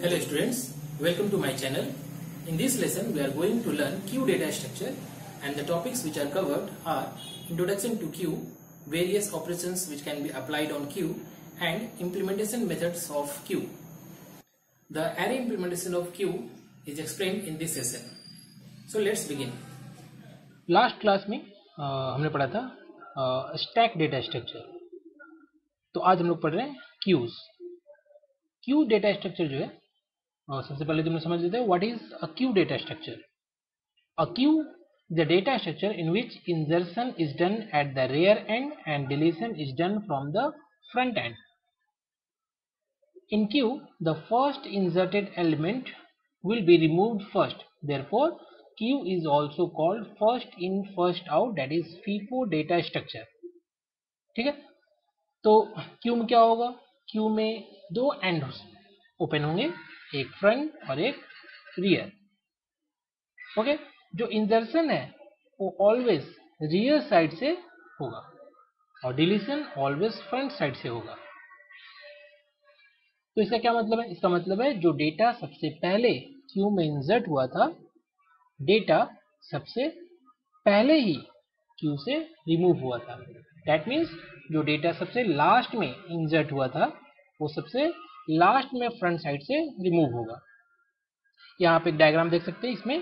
Hello students, welcome to my channel. In this lesson we are going to learn queue data structure, and the topics which are covered are introduction to queue, various operations which can be applied on queue, and implementation methods of queue. The array implementation of queue is explained in this session. So let's begin. Last class में हमने पढ़ा था stack data structure. तो आज हम लोग पढ़ रहे हैं क्यूज। क्यू डेटा स्ट्रक्चर जो है सबसे पहले तो हम समझ लेते हैं what is a queue data structure. A queue the data structure in which insertion is done at the rear end and deletion is done from the front end. In queue, the first inserted element will be removed first. Therefore, queue is also called first in first out, that is FIFO data structure. ठीक है, तो queue में क्या होगा? queue में दो and open होंगे, एक फ्रंट और एक रियर। ओके, जो इंसर्शन है वो ऑलवेज रियर साइड से होगा और डिलीशन ऑलवेज फ्रंट साइड से होगा। तो इसका क्या मतलब है? इसका मतलब है जो डेटा सबसे पहले क्यू में इंसर्ट हुआ था, डेटा सबसे पहले ही क्यू से रिमूव हुआ था। दैट मीन्स जो डेटा सबसे लास्ट में इंसर्ट हुआ था वो सबसे लास्ट में फ्रंट साइड से रिमूव होगा। यहाँ पे एक डायग्राम देख सकते हैं, इसमें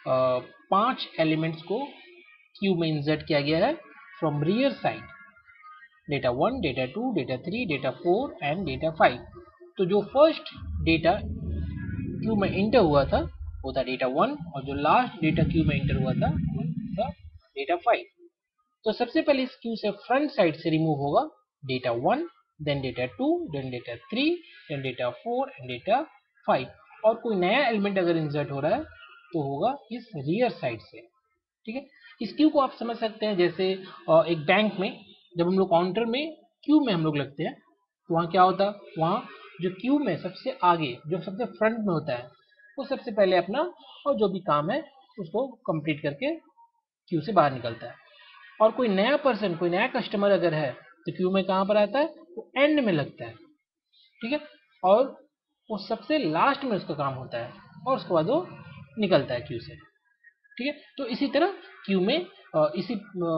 5 एलिमेंट्स को क्यू में इंसर्ट किया गया है from rear side. Data 1, data 2, data 3, data 4 and data 5। तो जो फर्स्ट डेटा क्यू में इंटर हुआ था वो था डेटा 1, और जो लास्ट डेटा क्यू में इंटर हुआ था वो था डेटा 5। तो सबसे पहले इस क्यू से फ्रंट साइड से रिमूव होगा data 1, then data 2, then data 3, then data 4 and data 5। और कोई नया एलिमेंट अगर इंसर्ट हो रहा है तो होगा इस रियर साइड से। ठीक है, इस क्यू को आप समझ सकते हैं जैसे एक बैंक में जब हम लोग काउंटर में क्यू में हम लोग लगते हैं तो वहाँ क्या होता है, वहाँ जो क्यू में सबसे आगे जो सबसे फ्रंट में होता है वो सबसे पहले अपना और जो भी काम है उसको कंप्लीट करके क्यू से बाहर निकलता है। और कोई नया पर्सन, कोई नया कस्टमर अगर है तो क्यू में कहाँ पर आता है, वो एंड में लगता है। ठीक है, और वो सबसे लास्ट में उसका काम होता है और उसके बाद वो निकलता है क्यू से। ठीक है, तो इसी तरह क्यू में इसी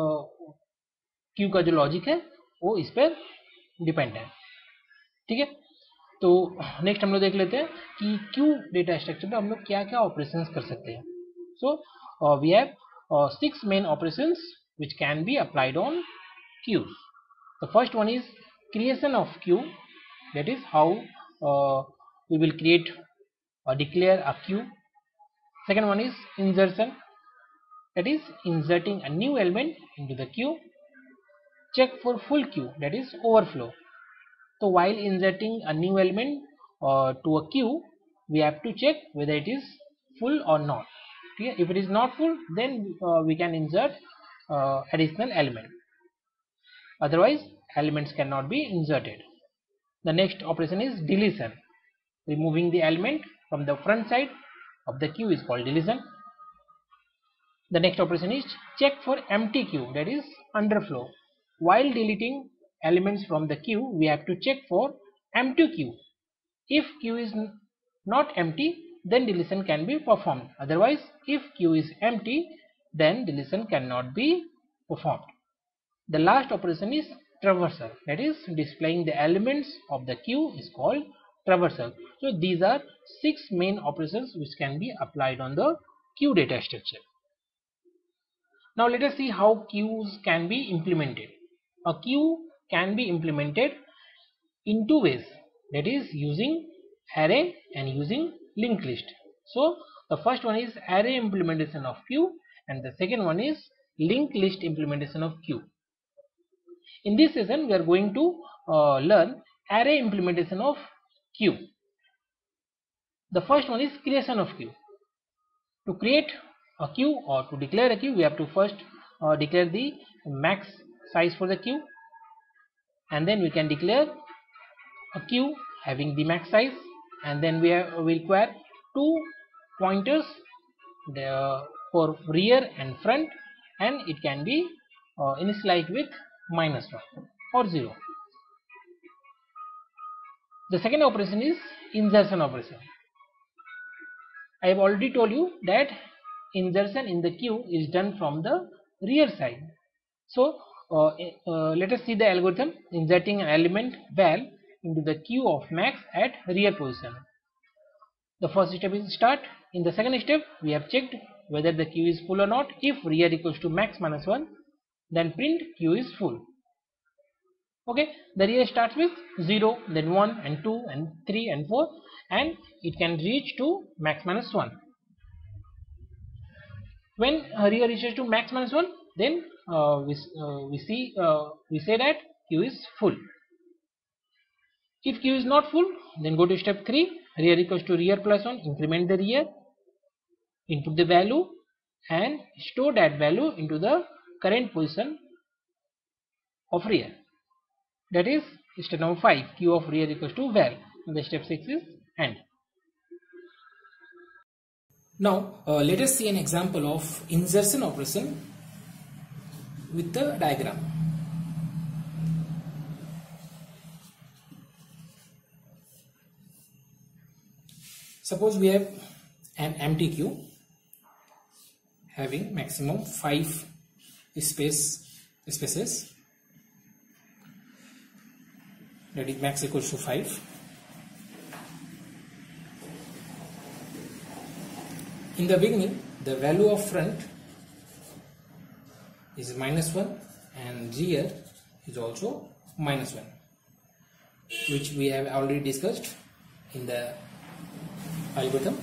क्यू का जो लॉजिक है वो इस पर डिपेंड है। ठीक है, तो नेक्स्ट हम लोग देख लेते हैं कि क्यू डेटा स्ट्रक्चर में हम लोग क्या क्या ऑपरेशंस कर सकते हैं। So we have 6 main operations which can be applied on queues. The first one is creation of queue, that is how we will create or declare a queue. Second one is insertion, that is inserting a new element into the queue. Check for full queue, that is overflow. So while inserting a new element to a queue, we have to check whether it is full or not. Okay? If it is not full, then we can insert additional element. Otherwise, elements cannot be inserted. The next operation is deletion. Removing the element from the front side of the queue is called deletion. The next operation is check for empty queue, that is underflow. While deleting elements from the queue, we have to check for empty queue. If queue is not empty, then deletion can be performed. Otherwise, if queue is empty, then deletion cannot be performed. The last operation is traversal, that is displaying the elements of the queue is called traversal. So these are 6 main operations which can be applied on the queue data structure. Now let us see how queues can be implemented. A queue can be implemented in 2 ways, that is using array and using linked list. So the first one is array implementation of queue and the second one is linked list implementation of queue. In this session we are going to learn array implementation of queue. The first one is creation of queue. To create a queue or to declare a queue, we have to first declare the max size for the queue, and then we can declare a queue having the max size, and then we require 2 pointers for rear and front, and it can be initialized with -1 or 0. The second operation is insertion operation. I have already told you that insertion in the queue is done from the rear side. So let us see the algorithm inserting an element val into the queue of max at rear position. The first step is start. In the second step, we have checked whether the queue is full or not. If rear equals to max minus 1, then print queue is full. Okay, the rear starts with 0, then 1 and 2 and 3 and 4, and it can reach to max minus 1. When rear reaches to max minus 1, then we say that queue is full. If queue is not full, then go to step 3. Rear equals to rear plus 1. Increment the rear, input the value, and store that value into the current position of rear. That is step number 5. Queue of rear equals to val. And the step 6 is AND. Now let us see an example of insertion operation with the diagram. Suppose we have an empty queue having maximum 5 spaces, that is max equals to 5. In the beginning, the value of front is -1 and rear is also -1, which we have already discussed in the algorithm.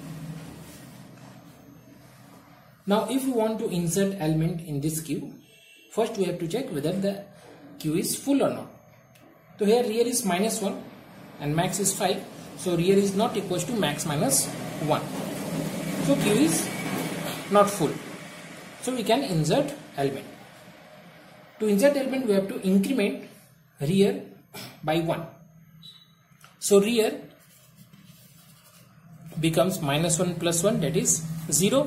Now if we want to insert element in this queue, first we have to check whether the queue is full or not. So here rear is -1 and max is 5, so rear is not equals to max minus 1. So queue is not full. So we can insert element. To insert element, we have to increment rear by 1. So rear becomes -1 plus 1, that is 0.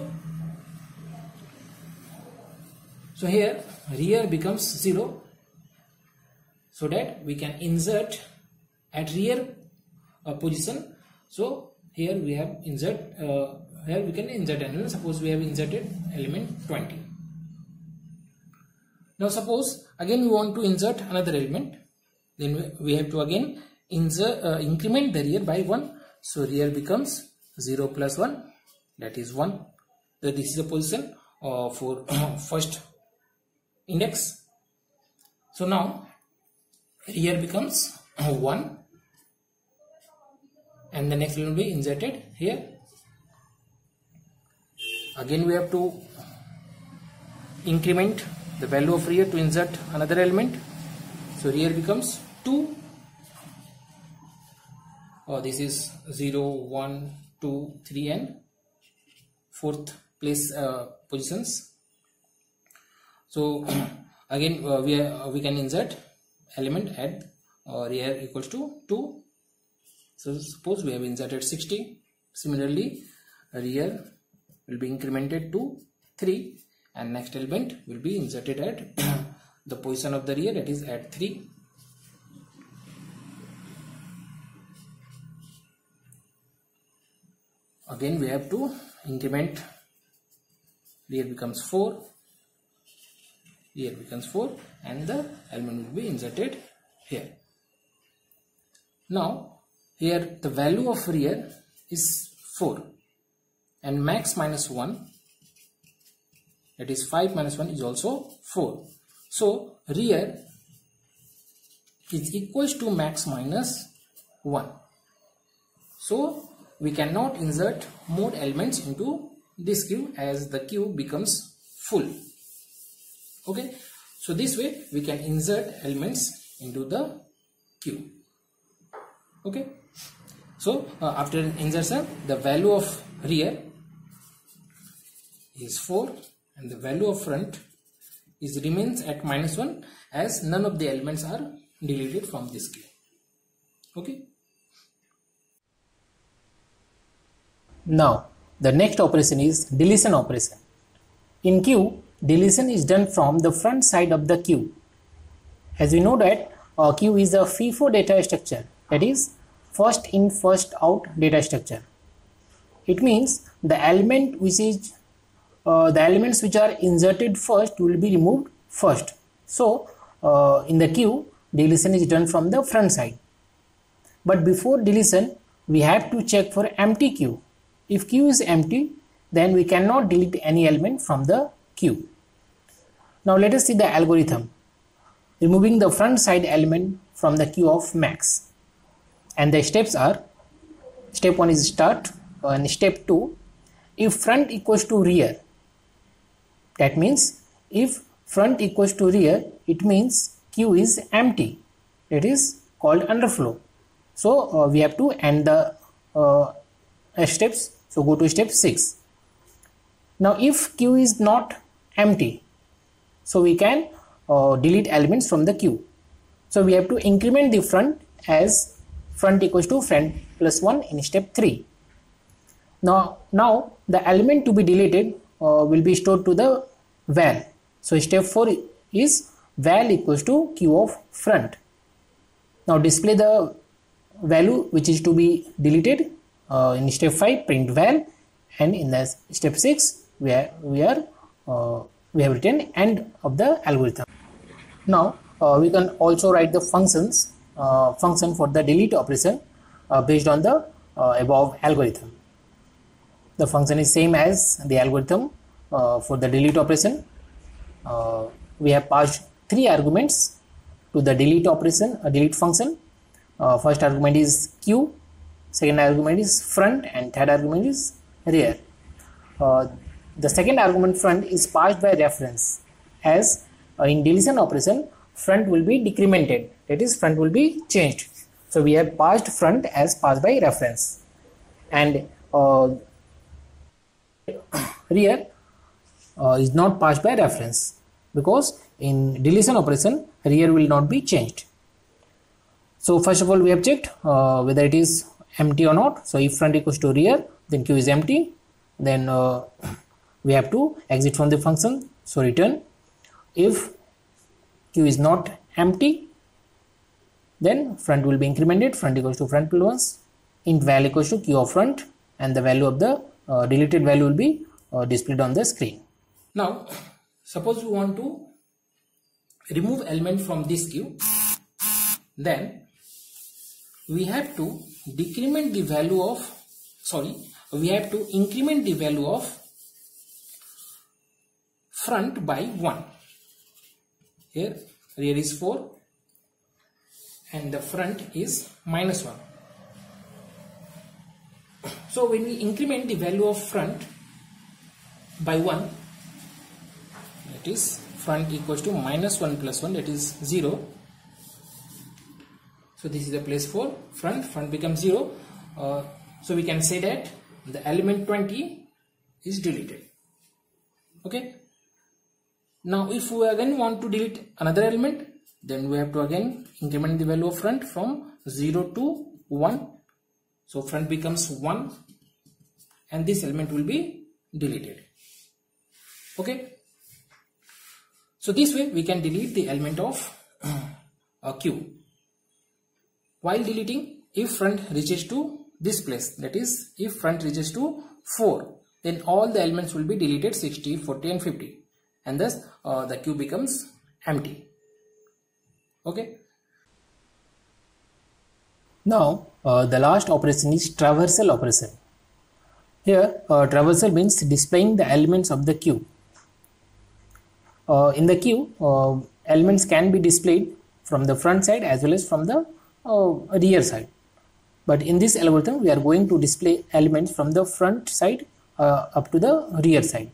So here rear becomes 0, so that we can insert at rear position. So here we have insert here we can insert element. Suppose we have inserted element 20. Now suppose again we want to insert another element, then we have to again increment the rear by 1. So rear becomes 0 plus 1, that is 1. This is the position for first index. So now rear becomes 1 and the next will be inserted here. Again we have to increment the value of rear to insert another element. So rear becomes 2. This is 0, 1, 2, 3 and 4th place positions. So again we can insert element at rear equals to 2. So suppose we have inserted 60. Similarly rear will be incremented to 3 and next element will be inserted at the position of the rear, that is at 3. Again we have to increment, rear becomes 4, rear becomes 4 and the element will be inserted here. Now here the value of rear is 4 and max minus 1, that is 5 minus 1 is also 4. So rear is equals to max minus 1. So we cannot insert more elements into this queue as the queue becomes full. Okay, so this way we can insert elements into the queue. Okay, so after insertion the value of rear is 4 and the value of front is remains at -1 as none of the elements are deleted from this queue. Okay. Now the next operation is deletion operation. In queue, deletion is done from the front side of the queue. As we know that a queue is a FIFO data structure, that is first in first out data structure. it means the element which is the elements which are inserted first will be removed first. So in the queue, deletion is done from the front side. But before deletion, we have to check for empty queue. If queue is empty, then we cannot delete any element from the queue. Now let us see the algorithm. Removing the front side element from the queue of max. And the steps are, step 1 is start, and step 2, if front equals to rear, that means if front equals to rear, it means queue is empty. It is called underflow. So we have to end the steps. So go to step 6. Now if queue is not empty, so we can delete elements from the queue. So we have to increment the front as front equals to front plus 1 in step 3. Now the element to be deleted will be stored to the val. So step 4 is val equals to queue of front. Now display the value which is to be deleted. In step 5 print val, and in the step 6 we have written end of the algorithm. Now we can also write the function for the delete operation based on the above algorithm. The function is same as the algorithm for the delete operation. We have passed 3 arguments to the delete operation, delete function. First argument is queue, second argument is front, and third argument is rear. The second argument front is passed by reference, as in deletion operation front will be decremented, that is front will be changed. So we have passed front as passed by reference, and rear is not passed by reference, because in deletion operation rear will not be changed. So first of all we have checked whether it is empty or not. So if front equals to rear, then queue is empty. Then we have to exit from the function. So return. If queue is not empty, then front will be incremented. Front equals to front plus 1. Int val equals to queue of front, and the value of the deleted value will be displayed on the screen. Now suppose we want to remove element from this queue, then we have to decrement the value of, we have to increment the value of front by 1. Here rear is 4 and the front is -1. So when we increment the value of front by 1, that is front equals to -1 plus 1, that is 0. So this is the place for front becomes 0. So we can say that the element 20 is deleted. Okay. Now if we again want to delete another element, then we have to again increment the value of front from 0 to 1. So front becomes 1 and this element will be deleted. Okay. So this way we can delete the element of a queue. While deleting, if front reaches to this place, that is if front reaches to 4, then all the elements will be deleted 60, 40 and 50, and thus the queue becomes empty. Okay. Now the last operation is traversal operation. Here traversal means displaying the elements of the queue. In the queue, elements can be displayed from the front side as well as from the rear side, but in this algorithm we are going to display elements from the front side up to the rear side.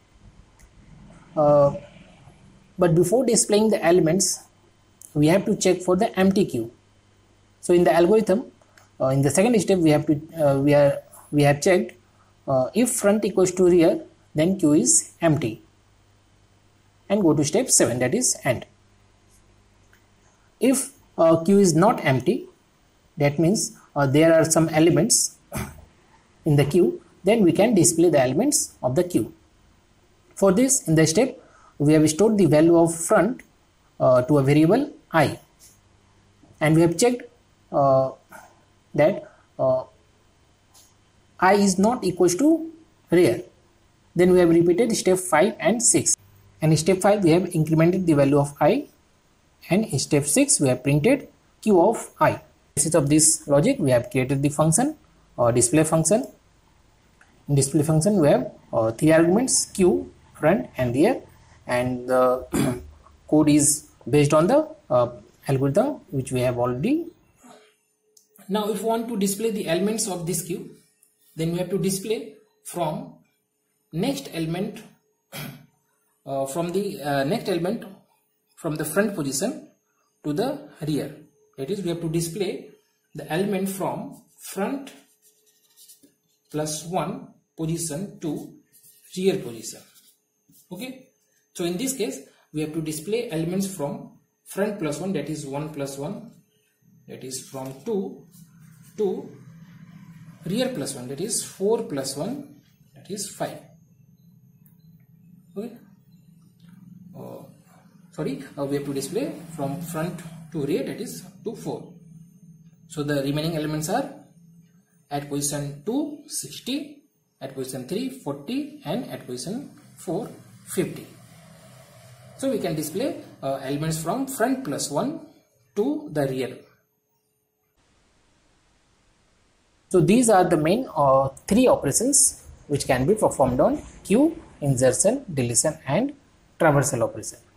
But before displaying the elements, we have to check for the empty queue. So in the algorithm, in the second step we have to we have checked if front equals to rear, then queue is empty, and go to step 7, that is end. If queue is not empty, that means there are some elements in the queue, then we can display the elements of the queue. For this, in the step we have stored the value of front to a variable I, and we have checked that I is not equals to real. Then we have repeated step 5 and 6. And in step 5 we have incremented the value of I, and in step 6 we have printed q of I. Basis of this logic we have created the function or display function. In display function we have 3 arguments, q, front and rear, and the code is based on the algorithm which we have already. Now if we want to display the elements of this queue, then we have to display from next element from the front position to the rear. That is, we have to display the element from front plus 1 position to rear position. Okay, so in this case we have to display elements from front plus 1, that is 1 plus 1, that is from 2 to rear plus 1, that is 4 plus 1, that is 5. Okay, we have to display from front to rear, that is to 4. So the remaining elements are at position 2 60, at position 3 40, and at position 4 50. So we can display elements from front plus 1 to the rear. So these are the main 3 operations which can be performed on queue: insertion, deletion and traversal operation.